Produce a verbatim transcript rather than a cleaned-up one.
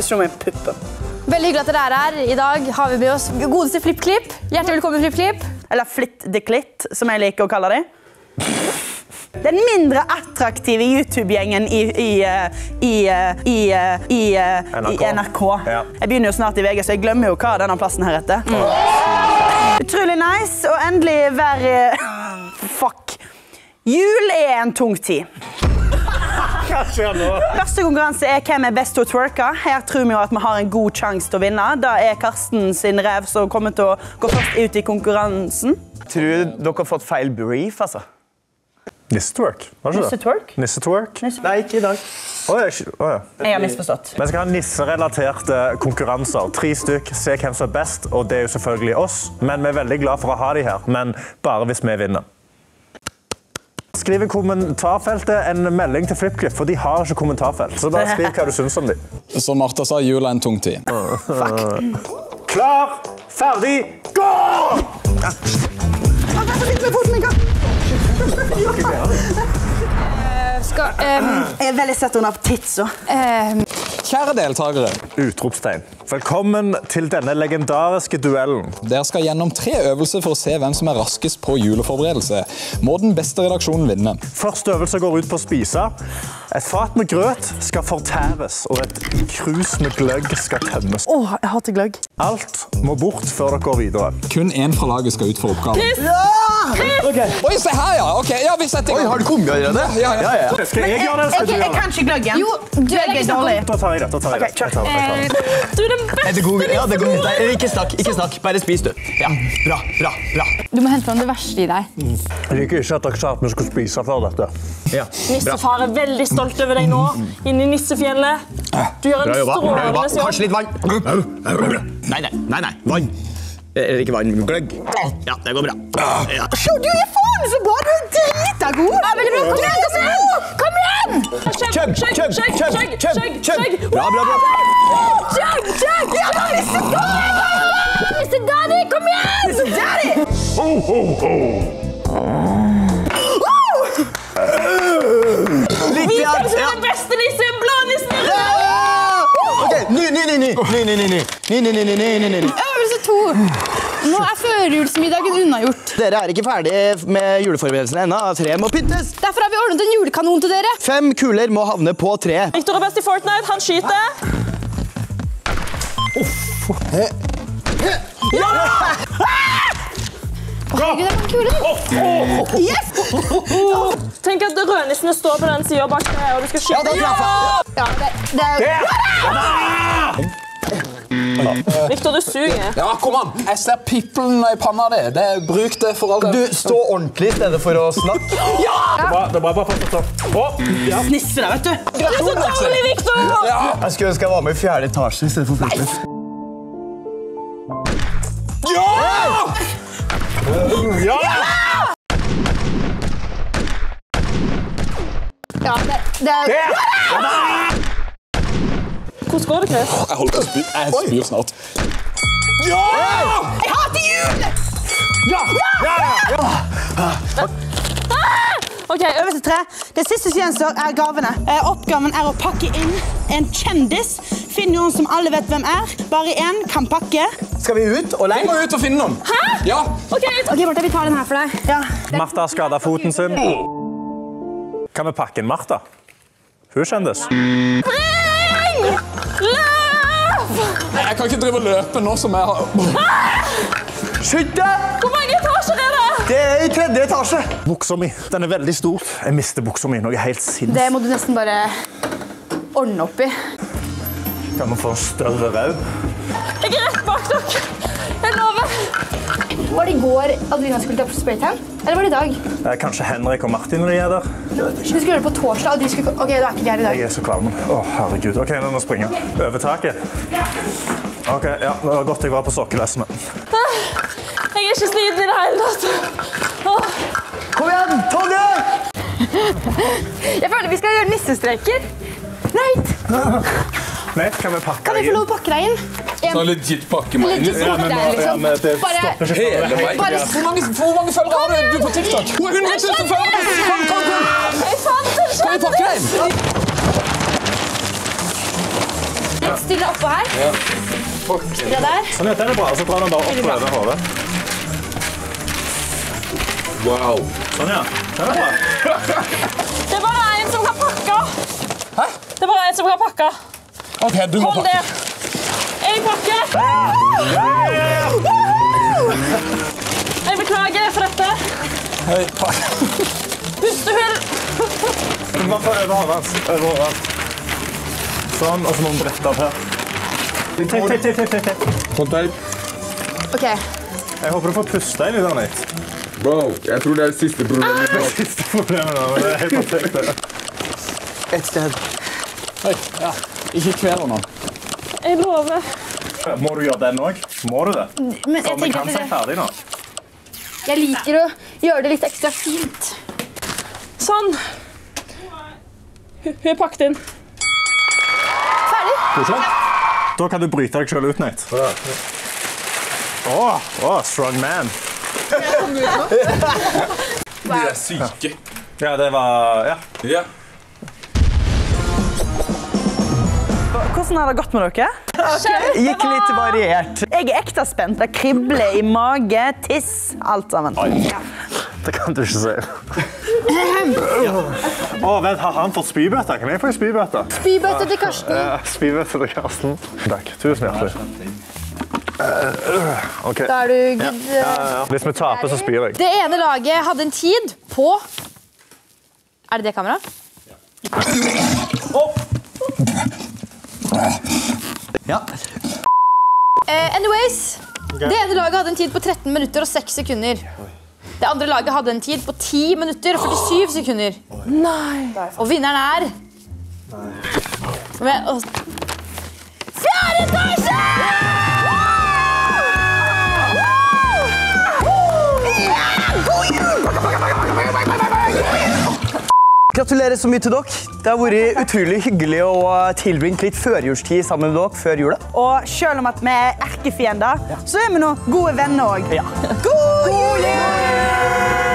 Slå meg i puppen. Veldig hyggelig at dere er her. I dag har vi med oss godeste FlippKlipp. Hjertelig velkommen, FlippKlipp. Eller Flitt-de-Klitt, som jeg liker å kalle det. Den mindre attraktive YouTube-gjengen i, i, i, i, i, i N R K. Ja. Jeg begynner jo snart i V G, så jeg glemmer jo hva denne plassen her heter. Mm. Utrolig nice, og endelig være... Fuck. Jul er en tung tid. Hva skjer nå? Første konkurranse er hvem er best til å twerke. Her tror vi jo at vi har en god sjanse til å vinne. Da er Karsten sin rev som kommer til å gå først ut i konkurransen. Tror dere har fått feil brief, altså? Nissetwerk, var det ikke det? Nissetwerk? Nissetwerk? Nei, ikke i dag. Å, jeg, å, ja. Jeg har misforstått. Vi skal ha nisserelaterte konkurranser. Tre stykk, se hvem som er best, og det er jo selvfølgelig oss. Men vi er veldig glad for å ha de her, men bare hvis vi vinner. Skriv i kommentarfeltet en melding til FlippKlipp, for de har ikke kommentarfelt. Så bare skriv hva du synes om dem. Som Martha sa, jul er en tung tid. Fuck. Klar, ferdig, gå! Hva er det litt med foten min, Karsten? Skal, um, Jeg er veldig sett under appetitt, um, Kjære deltakere, Utropstegn. Velkommen til denne legendariske duellen. dere skal gjennom tre øvelser for å se hvem som er raskest på juleforberedelse. Må den beste redaksjonen vinne. Første øvelse går ut på å spise. Et fat med grøt skal fortæres, og et krus med gløgg skal tømmes. Åh, jeg hater gløgg. Alt må bort før dere går videre. Kun en fra laget skal ut for oppgaven. Okay. Oi, se her, ja! Ok, ja, vi setter i Oi, gang. har du kommet allerede? Ja, ja. Ja, ja. Skal jeg gjøre det, eller skal du Jeg, jeg gjøre det? kan ikke gløggen. jo, du er Gløgg er dårlig. Da tar jeg det, da tar jeg det. Ok, kjør. Jeg tar det, jeg tar det. Du er den beste. Er det god? Ja, det er god. Nei, ikke snakk, ikke snakk. Bare spis, du. Ja, bra, bra, bra. Du må hente fram det verste i deg. Jeg liker ikke at dere sa at vi skulle spise før dette. Ja, bra. Nissefar er veldig stolt over deg nå, inne i Nissefjellet. Du gjør en Bra jobba. Bra jobba. strålende jobb. Kanskje litt vann. Nei, nei, nei, nei. Vann. Eller ikke vann, men gløgg. Ja, det går bra. Ja. Sjå, du er faen så bra. Du er drita god. Ja, veldig bra. Kom igjen, Karsten! Kom igjen! Chug, chug, chug, chug, chug, chug. Bra, bra, bra. Chug, chug! Ja, Mister Daddy! Mister Daddy, kom igjen! Mister Daddy! Ho, ho, ho! Litt Vi igjen. skal Ja. den beste nissen, blånissen! Ok, ny, ny, ny, ny. Ny, ny, ny, ny. Ny, ny, ny, ny, ny, ny, ny. Øvelse to. Nå er førjulsmiddagen unnagjort. Dere er ikke ferdig med juleforberedelsene ennå. Tre må pyttes. Derfor har vi ordnet en julekanon til dere. Fem kuler må havne på tre. Victor er best i Fortnite, han skyter. Herregud, det er kule. Yes! Tenk at rødnissene står på den siden bak deg, og du skal Ja, da skyte. traff jeg. Ja, det, det er... Victor, du suger. Ja, kom an. Jeg ser pippelen i panna di. Det er bruk det for alt. Du, stå ordentlig i stedet for å snakke. Det er bra, det er bra, bare fortsett sånn. Å, ja. Nisse der, vet du. Du er så dårlig, Victor! Jeg skulle ønske jeg var med i fjerde etasje i stedet for flippet. Ja! Ja, det, det er... Hvordan går det, Chris? Jeg holder på å spy. Jeg spyr snart. Jeg hater jul! Ok, Øvelse tre. Det siste som gjenstår er gavene. Eh, Oppgaven er å pakke inn en kjendis. Finn noen som alle vet hvem er. Bare en kan pakke. Skal vi ut og Vi leie? må ut og finne noen. Hæ? Ja. ok. Ok, Martha, vi tar den her for deg. Ja. Martha har skadet foten sin. Kan vi pakke inn Martha? Hun er kjendis. Løp! Jeg kan ikke drive og løpe nå som jeg har... Skytt deg! Hvor mange etasjer er det? Det er i tredje etasje. Buksa mi, den er veldig stor. Jeg mister buksa mi, noe helt sinns. Det må du nesten bare ordne opp i. Kan vi få en større rau? Jeg er rett bak dere. Jeg lover. Var det i går Adelina skulle ta på spraytan? Eller var det i dag? Eh, Kanskje Henrik og Martin når de er der? Vi skulle gjøre det på torsdag, og de skulle... Ok, da er ikke de her i dag. Jeg er så kvalm. Å, herregud. Ok, nå må jeg springe. Over taket. Ok, ja, det var godt jeg var på sokkelesene. Jeg er ikke sliten i det hele tatt. Åh. Kom igjen, toget! Jeg føler vi skal gjøre nissestreker. Right. Nei, kan vi pakke Kan vi deg få inn? lov å pakke deg inn? Så legit pakke meg inn. Legit Ja, pakke men, deg nå- inn, ja, men det liksom. stopper ikke Hele for veien. Bare- Hvor mange, hvor mange følgere har du, du på TikTok? hundre tusen følgere! Kom, kom, kom! Jeg fant det Skal vi pakke deg inn? Let's stiller oppå her. Ja. Fra der. Sånn, ja, den er bra. Så drar den bare opp over hodet. Wow. Sånn, ja. Den er bra. Det er bare en som kan pakke. Hæ? Det er bare en som kan pakke. Ok, du må Hold pakke. det. Jeg pakker. Jeg beklager for dette. Hei, pakke. Pustehull. Du må bare få over hodet hans. Over hodet hans. Sånn, og så må vi brette opp her. Teip, teip, teip, teip, teip. Sånn teip. Ok. Jeg håper du får puste inn litt, Anit. Bro, jeg tror det er det siste problemet. Det er siste problemet nå, men det er helt perfekt. Et sted. Hei, ja. Ikke kvel nå. Jeg lover. Må du gjøre den også? Må du det? Men jeg Så vi tenker kan at si det, ferdig nå. jeg liker å gjøre det litt ekstra fint. Sånn. Hun hun er pakket inn. Ferdig. Da kan du bryte deg selv ut, Nate. Åh, åh, strong man. De er syke. Ja, det var... Ja. Ja. Hvordan har det gått med dere? Gikk litt variert. Jeg er ekte spent. Det kribler i mage, tiss, alt sammen. Det kan du ikke si. Åh, vent, har han fått spybøtter? Kan jeg få en spybøtter? Spybøtte til Karsten. Ja, spybøtter til Karsten. Takk, tusen hjertelig. Ok. Da er du good. Hvis vi taper, så spyr jeg. Det ene laget hadde en tid på... Er det det kamera? Ja. Uh, anyways, det ene laget hadde en tid på tretten minutter og seks sekunder. Det andre laget hadde en tid på ti minutter og førtisju sekunder. Nei. Og vinneren er... Men, og... Fjerde etasje! Gratulerer så mye til dere. Det har vært utrolig hyggelig å tilbringe litt førjulstid sammen med dere før jula. Og selv om at vi er erkefiender, så er vi nå gode venner også. Ja. God jul!